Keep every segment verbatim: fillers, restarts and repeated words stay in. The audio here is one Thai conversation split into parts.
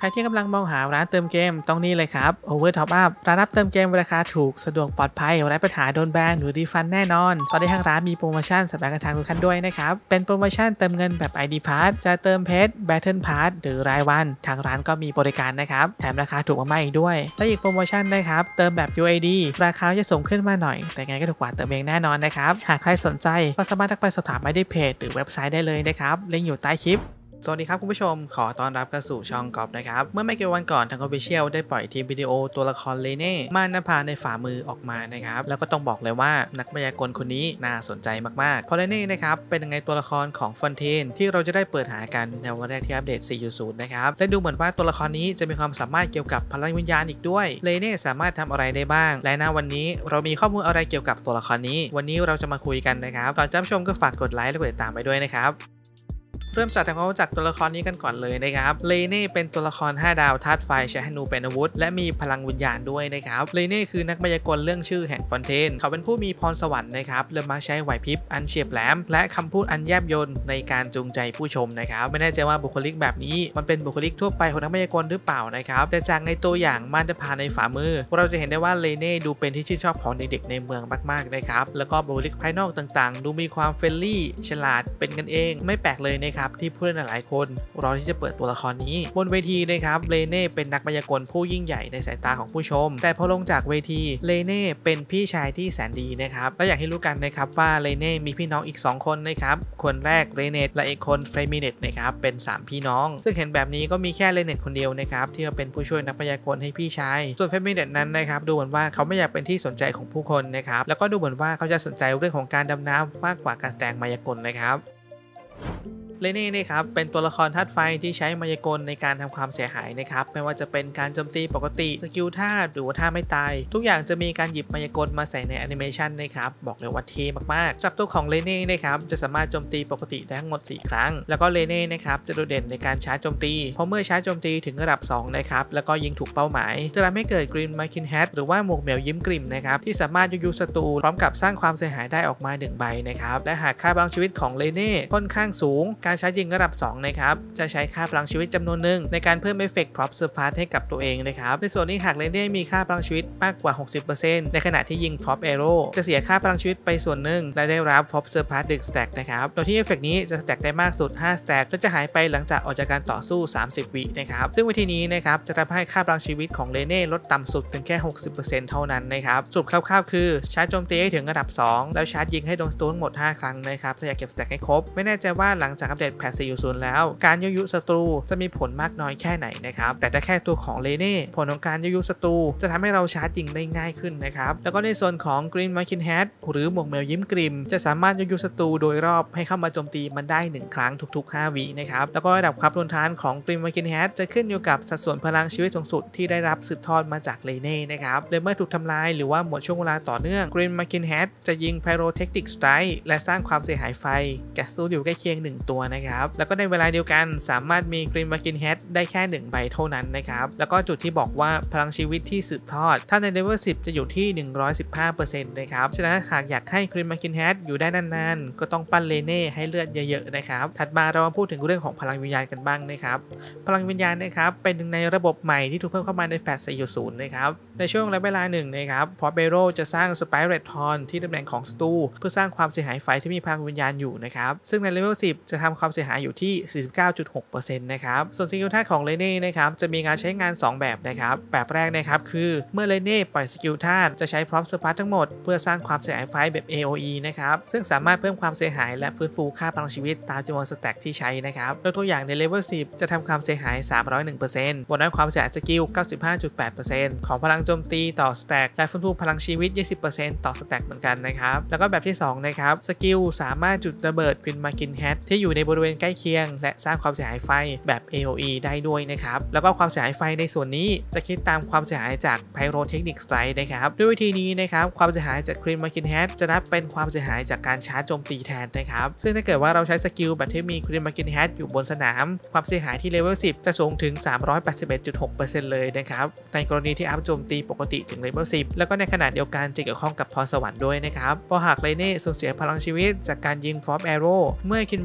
ใครที่กำลังมองหาร้านเติมเกมต้องนี่เลยครับ Over Top Up ร้านรับเติมเกมราคาถูกสะดวกปลอดภัยไร้ปัญหาโดนแบนหรือรีฟันแน่นอนตอนนี้ทางร้านมีโปรโมชั่นสำหรับทางทุกท่านด้วยนะครับเป็นโปรโมชั่นเติมเงินแบบ ไอ ดี Pass จะเติมเพชร Battle Pass หรือรายวันทางร้านก็มีบริการนะครับแถมราคาถูกมากๆอีกด้วยและอีกโปรโมชั่นนะครับเติมแบบ ยู ไอ ดี ราคาจะสูงขึ้นมาหน่อยแต่ไงก็ถูกกว่าเติมเองแน่นอนนะครับหากใครสนใจก็สามารถทักไปสอบถามได้ที่เพจหรือเว็บไซต์ได้เลยนะครับลิงก์อยู่ใต้คลิปสวัสดีครับคุณผู้ชมขอต้อนรับเข้าสู่ช่องกอบนะครับเมื่อไม่กี่วันก่อนทาง Official ได้ปล่อยทีมวิดีโอตัวละครเลเน่ม่านนภาในฝ่ามือออกมานะครับแล้วก็ต้องบอกเลยว่านักมายากลคนนี้น่าสนใจมากๆเพราะเลเน่นะครับเป็นยังไงตัวละครของฟอนเทนที่เราจะได้เปิดหากันในวันแรกที่อัปเดต สี่จุดศูนย์ นะครับและดูเหมือนว่าตัวละครนี้จะมีความสามารถเกี่ยวกับพลังวิญญาณอีกด้วยเลเน่สามารถทำอะไรได้บ้างและณวันนี้เรามีข้อมูลอะไรเกี่ยวกับตัวละครนี้วันนี้เราจะมาคุยกันนะครับก่อนจะรับชมก็ฝากกดไลค์และกดติดตามไปด้วยนะครับเริ่มจากทำความรู้จักตัวละครนี้กันก่อนเลยนะครับเลเน่เป็นตัวละครห้าดาวธาตุไฟใช้ธนูเป็นอาวุธและมีพลังวิญญาณด้วยนะครับเลเน่คือนักมายากลเรื่องชื่อแห่งฟอนเทนเขาเป็นผู้มีพรสวรรค์นะครับและมาใช้ไหวพริบอันเฉียบแหลมและคำพูดอันแยบยลในการจูงใจผู้ชมนะครับไม่แน่ใจว่าบุคลิกแบบนี้มันเป็นบุคลิกทั่วไปของนักมายากลหรือเปล่านะครับแต่จากในตัวอย่างม่านนภาในฝ่ามือเราจะเห็นได้ว่าเลเน่ดูเป็นที่ชื่นชอบของเด็กๆในเมืองมากๆนะครับแล้วก็บุคลิกภายนอกต่างๆดูมีความเฟรนลี่ฉลาดเป็นกันเองไม่แปลกเลยนะครับที่ผู้เล่นหลายคนรอที่จะเปิดตัวละครนี้บนเวทีนะครับเลเน่เป็นนักมายากลผู้ยิ่งใหญ่ในสายตาของผู้ชมแต่พอลงจากเวทีเลเน่เป็นพี่ชายที่แสนดีนะครับและอยากให้รู้กันนะครับว่าเลเน่มีพี่น้องอีกสองคนนะครับคนแรกเรเนตและอีกคนเฟรมิเนตนะครับเป็นสามพี่น้องซึ่งเห็นแบบนี้ก็มีแค่เรเนตคนเดียวนะครับที่เป็นผู้ช่วยนักมายากลให้พี่ชายส่วนเฟรมิเนตนั้นนะครับดูเหมือนว่าเขาไม่อยากเป็นที่สนใจของผู้คนนะครับแล้วก็ดูเหมือนว่าเขาจะสนใจเรื่องของการดำน้ำมากกว่าการแสดงมายากลนะครับเลเน่นะครับเป็นตัวละครธาตุไฟที่ใช้มายากลในการทำความเสียหายนะครับไม่ว่าจะเป็นการโจมตีปกติสกิลท่าหรือว่าท่าไม่ตายทุกอย่างจะมีการหยิบมายากลมาใส่ในแอนิเมชันนะครับบอกเลยว่าเท่มากๆจับตัวของเลเน่นะครับจะสามารถโจมตีปกติได้ทั้งหมดสี่ครั้งแล้วก็เลเน่นะครับจะโดดเด่นในการชาร์จโจมตีเพราะเมื่อชาร์จโจมตีถึงระดับสองนะครับแล้วก็ยิงถูกเป้าหมายจะทำให้เกิดกรีนมาคินแฮทหรือว่าหมวกเหมียวยิ้มกลิ่มนะครับที่สามารถยุยศัตรูพร้อมกับสร้างความเสียหายได้ออกมาหนึ่งใบนะครับและหากค่าพลังชีวิตของเลเน่ค่อนข้างสูงการชาร์จยิงระดับสองนะครับจะใช้ค่าพลังชีวิตจำนวนหนึ่งในการเพิ่มเอฟเฟกต์พร็อพเซอร์พาร์ให้กับตัวเองนะครับในส่วนนี้หากเลเน่มีค่าพลังชีวิตมากกว่า หกสิบเปอร์เซ็นต์ ในขณะที่ยิงพร็อพแอโร่จะเสียค่าพลังชีวิตไปส่วนหนึ่งและได้รับพร็อพเซอร์พาร์หนึ่งสแต็กนะครับโดยที่เอฟเฟกต์นี้จะสแต็กได้มากสุดห้าสแต็กและจะหายไปหลังจากออกจากการต่อสู้สามสิบวินะครับซึ่งวิธีนี้นะครับจะทำให้ค่าพลังชีวิตของเลเน่ลดต่ำสุดถึงแค่ หกสิบเปอร์เซ็นต์ เท่านั้นนะครับสรุปคร่าวๆคือชาร์จโจมตีให้ถึงระดับสองแล้วชาร์จยิงให้โดนศัตรูทั้งหมดห้าครั้งนะครับถ้าอยากเก็บสแต็กให้ครบไม่แน่ใจว่าหลังจากอัปเดตแพท สี่จุดศูนย์ แล้วการยุยศัตรูจะมีผลมากน้อยแค่ไหนนะครับแต่ถ้าแค่ตัวของเลเน่ผลของการยุยศัตรูจะทำให้เราชาร์จยิงได้ง่ายขึ้นนะครับแล้วก็ในส่วนของ Green Marking Hat หรือหมวกแมวยิ้มกริมจะสามารถยุยศัตรูโดยรอบให้เข้ามาโจมตีมันได้หนึ่งครั้งทุกๆห้าวินะครับแล้วก็ระดับความทนทานของ Green Marking Hat จะขึ้นอยู่กับสัดส่วนพลังชีวิตสูงสุดที่ได้รับสืบทอดมาจากเลเน่นะครับและเมื่อถูกทำลายหรือว่าหมดช่วงเวลาต่อเนื่อง Green Marking Hat จะยิง Pyrotechnic Strike และสร้างความเสียหายไฟแก่ศัตรูอยู่ใกล้เคียงหนึ่งตัวนะครับแล้วก็ในเวลาเดียวกันสามารถมี Green Marking Hat ได้แค่หนึ่งใบเท่านั้นนะครับแล้วก็จุดที่บอกว่าพลังชีวิตที่สืบทอดถ้าในเลเวลสิบจะอยู่ที่ หนึ่งร้อยสิบห้าเปอร์เซ็นต์ นะครับฉะนั้นหากอยากให้ Green Marking Hat อยู่ได้นานๆก็ต้องปั้นเลเน่ให้เลือดเยอะๆนะครับถัดมาเรามาพูดถึงเรื่องของพลังวิญญาณกันบ้างนะครับพลังวิญญาณนะครับเป็นหนึ่งในระบบใหม่ที่ถูกเพิ่มเข้ามาในแพท สี่จุดศูนย์ นะครับในช่วงระยะเวลาหนึ่งนะครับพอเบโร่จะสร้างสไปเรตทอนที่ตำแหน่งของศัตรูเพื่อสร้างความเสียหายไฟที่มีพลังวิญญาณอยู่นะครับซึ่งในเลเวลสิบจะทำความเสียหายอยู่ที่ สี่สิบเก้าจุดหกเปอร์เซ็นต์ นะครับส่วนสกิลท่าของเลเน่นะครับจะมีการใช้งานสองแบบนะครับแบบแรกนะครับคือเมื่อเลเน่ปล่อยสกิลท่าจะใช้พร็อพเซอร์พาร์ทั้งหมดเพื่อสร้างความเสียหายไฟแบบ เอ โอ อี นะครับซึ่งสามารถเพิ่มความเสียหายและฟื้นฟูค่าพลังชีวิตตามจำนวนสแต็กที่ใช้นะครับโดยตัวอย่างในเลเวลสิบจะทำความเสียหาย สามร้อยเอ็ดเปอร์เซ็นต์ บนนั้นความเสียหายสกิล เก้าสิบห้าจุดแปดเปอร์เซ็นต์ ของพลังโจมตีต่อสแต็กและฟื้นฟูพลังชีวิต ยี่สิบเปอร์เซ็นต์ ต่อสแต็กเหมือนกันนะครับแล้วก็แบบที่สองนะครับสกิลสามารถจุดระเบิด Green Marking Hat ที่อยู่ในบริเวณใกล้เคียงและสร้างความเสียหายไฟแบบ เอ โอ อี ได้ด้วยนะครับแล้วก็ความเสียหายไฟในส่วนนี้จะคิดตามความเสียหายจาก Pyrotechnic Strike นะครับด้วยวิธีนี้นะครับความเสียหายจาก Green Marking Hat จะนับเป็นความเสียหายจากการชาร์จโจมตีแทนนะครับซึ่งถ้าเกิดว่าเราใช้สกิลแบบที่มี Green Marking Hat อยู่บนสนามความเสียหายที่เลเวลสิบจะสูงถึง สามร้อยแปดสิบเอ็ดจุดหกเปอร์เซ็นต์ เลยนะครับในกรณีที่อัพโจมตีปกติถึงเลเวลสิบแล้วก็ในขณะเดียวกันจะเกี่ยวข้องกับพรสวรรค์ด้วยนะครับเพราะหากเลเน่สูญเสียพลังชีวิตจากการยิงฟอร์มแอโร่เมื่อ Green Marking Hat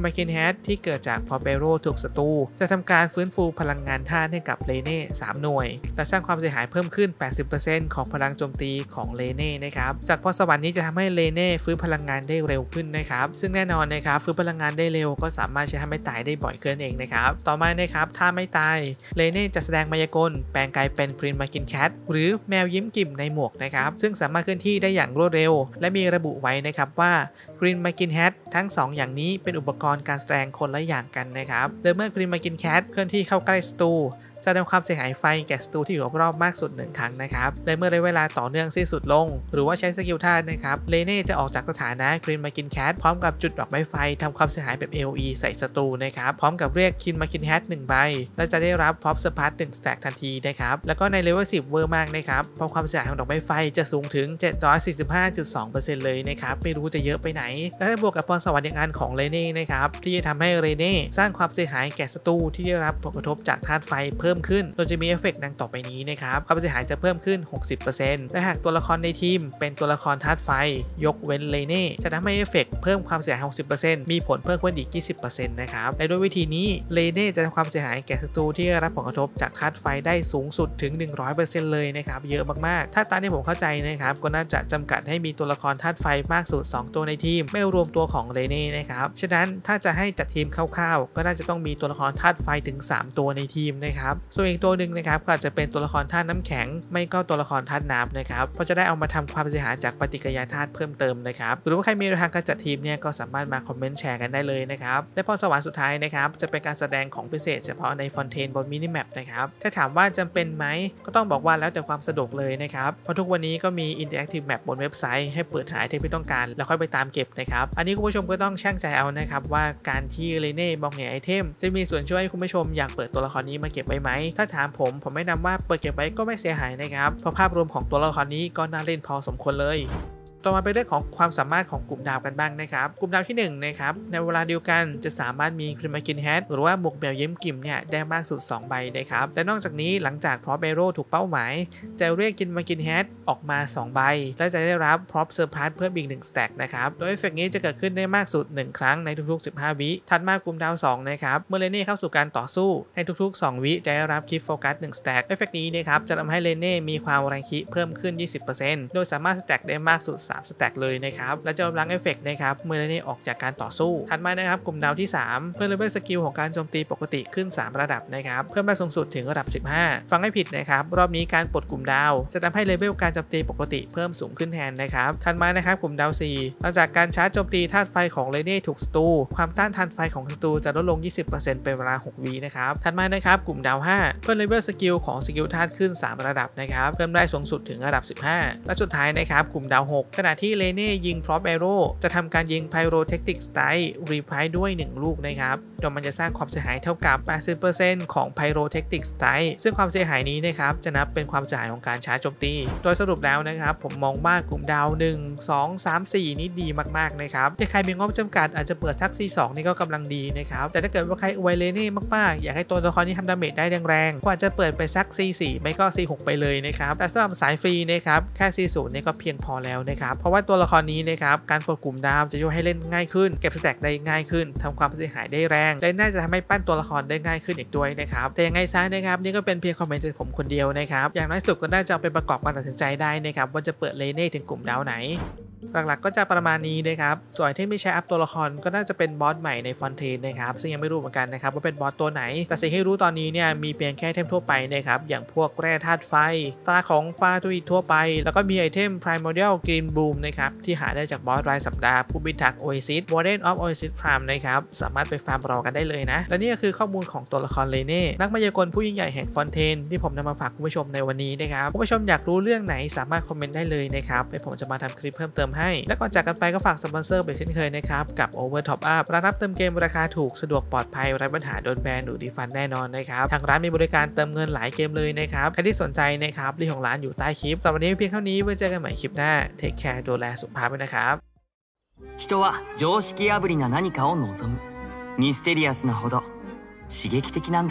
ทที่เกิดจากพอเบโร่ถูกศัตรูจะทำการฟื้นฟูพลังงานธาตุให้กับเลเน่สามหน่วยและสร้างความเสียหายเพิ่มขึ้น แปดสิบเปอร์เซ็นต์ ของพลังโจมตีของเลเน่นะครับจากพรสวรรค์นี้จะทำให้เลเน่ฟื้นพลังงานได้เร็วขึ้นนะครับซึ่งแน่นอนนะครับฟื้นพลังงานได้เร็วก็สามารถใช้ทำให้ตายได้บ่อยขึ้นเองนะครับต่อมานะครับถ้าไม่ตายเลเน่จะแสดงมายากลแปลงกายเป็นพรินมากินแคทหรือแมวยิ้มกิ่มในหมวกนะครับซึ่งสามารถเคลื่อนที่ได้อย่างรวดเร็วและมีระบุไว้นะครับว่าพรินมากินแคททั้งสองอย่างนี้เป็นอุปกรณ์การแสดงคนละอย่างกันนะครับโดยเมื่อพรินมากินแคทเคลื่อนที่เข้าใกล้ศัตรูจะทำความเสียหายไฟแก่ศัตรูที่อยู่รอบๆมากสุดหนึ่งครั้งนะครับและเมื่อได้เวลาต่อเนื่องสิ้นสุดลงหรือว่าใช้สกิลท่านะครับเลเน่จะออกจากสถานะครินมากินแคทพร้อมกับจุดดอกไม้ไฟทำความเสียหายแบบ เอ โอ อี ใส่ศัตรูนะครับพร้อมกับเรียกคินมากินแคทหนึ่งใบและจะได้รับพร็อพสปาร์ตหนึ่งสแต็กทันทีนะครับแล้วก็ในเลเวลสิบเวอร์มากนะครับเพราะความเสียหายของดอกไม้ไฟจะสูงถึง เจ็ดร้อยสี่สิบห้าจุดสองเปอร์เซ็นต์ เลยนะครับไม่รู้จะเยอะไปไหนและได้บวกกับพรสวรรค์อย่างอันของเลเน่นะครับที่จะทำให้เลเน่สร้างความเสียหายแก่ศัตรูที่ได้รับผลกระทบจากธาตุไฟเพิ่มขึ้นโดยจะมีเอฟเฟกต์ดังต่อไปนี้นะครับความเสียหายจะเพิ่มขึ้น หกสิบเปอร์เซ็นต์ และหากตัวละครในทีมเป็นตัวละครธาตุไฟยกเว้นเลเน่จะทำให้เอฟเฟกต์เพิ่มความเสียหาย หกสิบเปอร์เซ็นต์ มีผลเพิ่มขึ้นอีก ยี่สิบเปอร์เซ็นต์ นะครับและด้วยวิธีนี้เลเน่จะทำความเสียหายแก่ศัตรูที่ได้รับผลกระทบจากธาตุไฟได้สูงสุดถึง หนึ่งร้อยเปอร์เซ็นต์ เลยนะครับเยอะมากๆถ้าตามที่ผมเข้าใจนะครับก็น่าจะจำกัดให้มีตัวละครธาตุไฟมากสุดสองตัวในทีมไม่รวมตัวของเลเน่นะครับฉะนั้นถ้าจะให้จัดทีมคร่าวๆก็น่าจะต้องมีตัวละครธาตุไฟถึงสามตัวในทีมนะครับส่วนอีกตัวหนึ่งนะครับก็อาจจะเป็นตัวละครธาตุน้ำแข็งไม่ก็ตัวละครธาตุน้ำนะครับเพราะจะได้เอามาทำความเสียหายจากปฏิกิริยาธาตุเพิ่มเติมนะครับหรือว่าใครมีทางการจัดทีมเนี่ยก็สามารถมาคอมเมนต์แชร์กันได้เลยนะครับและพรสวรรค์สุดท้ายนะครับจะเป็นการแสดงของพิเศษเฉพาะในฟอนเทนบนมินิแมปนะครับถ้าถามว่าจำเป็นไหมก็ต้องบอกว่าแล้วแต่ความสะดวกเลยนะครับเพราะทุกวันนี้ก็มีอินเตอร์แอคทีฟแมปบนเว็บไซต์ให้เปิดหาไอเทมที่ต้องการแล้วค่อยไปตามเก็บนะครับอันนี้คุณผู้ชมก็ต้องชั่งใจเอานะครับว่าการที่เลเน่มองเห็นไอเทมจะมีส่วนช่วยให้คุณผู้ชมอยากเปิดตัวละครนี้มาเก็บไว้ไหมถ้าถามผมผมแนะนำว่าเปิดเก็บไว้ก็ไม่เสียหายนะครับเพราะภาพรวมของตัวละครนี้ก็น่าเล่นพอสมควรเลยต่อมาเป็นเรื่องของความสามารถของกลุ่มดาวกันบ้างนะครับกลุ่มดาวที่หนึ่งนะครับในเวลาเดียวกันจะสามารถมีคริมากินแฮทหรือว่าบวกแมวยิ้มกิ่มเนี่ยได้มากสุดสองใบนะครับและนอกจากนี้หลังจากพร็อพเบโร่ถูกเป้าหมายจะเรียกกินมากินแฮทออกมาสองใบและจะได้รับพร็อพเซอร์ไพรส์เพิ่มอีกหนึ่งสแต็กนะครับโดยเอฟเฟกต์นี้จะเกิดขึ้นได้มากสุดหนึ่งครั้งในทุกๆสิบห้าวิถัดมากลุ่มดาวสองนะครับเมื่อเลเน่เข้าสู่การต่อสู้ในทุกๆสองวิจะได้รับคิปโฟกัสหนึ่งสแต็กเอฟเฟกต์นี้นะครับจะทำให้เลเน่มีความแรงคิเพิ่มขึ้น ยี่สิบเปอร์เซ็นต์ โดยสามารถสแต็กได้มากสุดสามสแต็กเลยนะครับและจะกำลังเอฟเฟกต์นะครับเมื่อเลเน่ออกจากการต่อสู้ถัดมานะครับกลุ่มดาวที่สามเพิ่มเลเวลสกิลของการโจมตีปกติขึ้นสามระดับนะครับเพิ่มได้สูงสุดถึงระดับสิบห้าฟังไม่ผิดนะครับรอบนี้การปลดกลุ่มดาวจะทำให้เลเวลการโจมตีปกติเพิ่มสูงขึ้นแทนนะครับถัดมานะครับกลุ่มดาวสี่หลังจากการชาร์จโจมตีธาตุไฟของเลเน่ถูกศัตรูความต้านทานไฟของศัตรูจะลดลง ยี่สิบเปอร์เซ็นต์ เป็นเวลาหกวินะครับถัดมานะครับกลุ่มดาวห้าเพิ่มเลเวลสกิลของสกิลธาตุขึ้นสามระดับนะครับเพิ่มได้สูงสุดถึงระดับสิบห้าและสุดท้ายนะครับกลุ่มดาวหกขณะที่เลเน่ยิงพร็อพแอโร่จะทำการยิงไพโรเทคติกสไตล์รีไพร์ด้วยหนึ่งลูกนะครับโดยมันจะสร้างความเสียหายเท่ากับ แปดสิบเปอร์เซ็นต์ ของไพโรเทคติกสไตล์ซึ่งความเสียหายนี้นะครับจะนับเป็นความเสียหายของการชาร์จโจมตีโดยสรุปแล้วนะครับผมมองว่ากลุ่มดาวหนึ่ง สอง สาม สี่นี่ดีมากๆนะครับถ้าใครมีงบจำกัดอาจจะเปิดทัก ซี สอง นี่ก็กำลังดีนะครับแต่ถ้าเกิดว่าใครอวยเลเน่มากๆอยากให้ตัวละครนี้ทำดาเมจได้แรงๆก็อาจจะเปิดไปสัก ซี สี่ ไม่ก็ ซี หก ไปเลยนะครับแต่สำหรับสายฟรีนะครับแค่ ซี ศูนย์ นี่ก็เพียงพอแล้วนะครับเพราะว่าตัวละครนี้นะครับการปลดกลุ่มดาวจะช่วยให้เล่นง่ายขึ้นเก็บสแต็กได้ง่ายขึ้นทำความเสียหายได้แรงและน่าจะทำให้ปั้นตัวละครได้ง่ายขึ้นอีกด้วยนะครับแต่ยังไงซะนะครับนี่ก็เป็นเพียงคอมเมนต์จากผมคนเดียวนะครับอย่างน้อยสุดก็น่าจะเอาไปประกอบการตัดสินใจได้นะครับว่าจะเปิดเลเน่ถึงกลุ่มดาวไหนหลักๆก็จะประมาณนี้นะครับส่วนที่ไม่ใช้อัพตัวละครก็น่าจะเป็นบอสใหม่ในฟอนเทนนะครับซึ่งยังไม่รู้เหมือนกันนะครับว่าเป็นบอสตัวไหนแต่สิ่งที่รู้ตอนนี้เนี่ยมีเพียงแค่เทมทั่วไปนะครับอย่างพวกแร่ธาตุไฟตราของฟาตุยทั่วไปแล้วก็มีไอเทม Primordial Green Bloom นะครับที่หาได้จากบอสรายสัปดาห์ผู้พิทักษ์ Oasis Warden of Oasis Prime นะครับสามารถไปฟาร์มรอกันได้เลยนะและนี่ก็คือข้อมูลของตัวละครเลเน่นักมายากลผู้ยิ่งใหญ่แห่งฟอนเทนที่ผมนำมาฝากคุณผู้ชมในวันนี้นะครับคุณผู้ชมอยากรู้เรื่องไหนสามารถคอมเมนต์ได้เลยนะครับให้ผมจะมาทำคลิปเพิ่มเติมให้และก่อนจากกันไปก็ฝากสปอนเซอร์ไปเช่นเคยนะครับกับ Over Top Up ร้านรับเติมเกมราคาถูกสะดวกปลอดภัยไร้ปัญหาโดนแบนหรือดีฟันแน่นอนนะครับทางร้านมีบริการเติมเงินหลายเกมเลยนะครับใครที่สนใจนะครับลิงก์ของร้านอยู่ใต้คลิปสำหรับวันนี้เพียงเท่านี้ไว้เจอกันใหม่คลิปหน้าเทคแคร์ดูแลสุขภาพด้วยนะครับ人は常識破りな何かを望むミステリアスなほど刺激的なんだ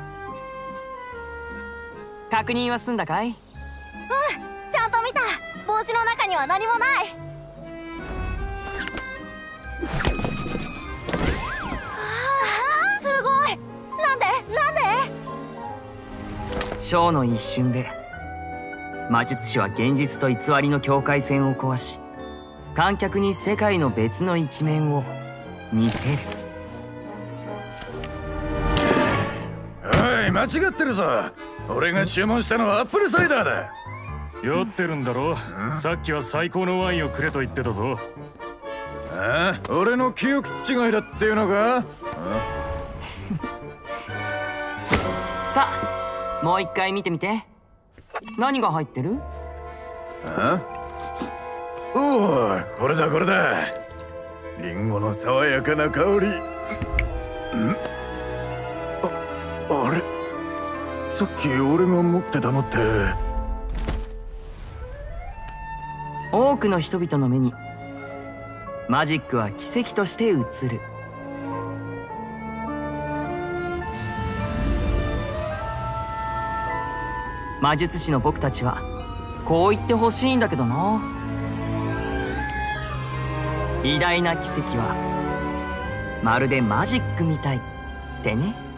確認は済んだかい？ うんちゃんと見た帽子の中には何もないわあショーの一瞬で魔術師は現実と偽りの境界線を壊し、観客に世界の別の一面を見せる。 おい、間違ってるぞ。俺が注文したのはアップルサイダーだ。 酔ってるんだろ。さっきは最高のワインをくれと言ってたぞ。 ああ、俺の記憶違いだっていうのか。 さあ、もう一回見てみて。何が入ってる？ あ？おお、これだこれだ。リンゴの爽やかな香り。ん？あ、あれ？さっき俺が持ってたのって。 多くの人々の目にマジックは奇跡として映る。魔術師の僕たちはこう言ってほしいんだけどな。偉大な奇跡はまるでマジックみたいってね。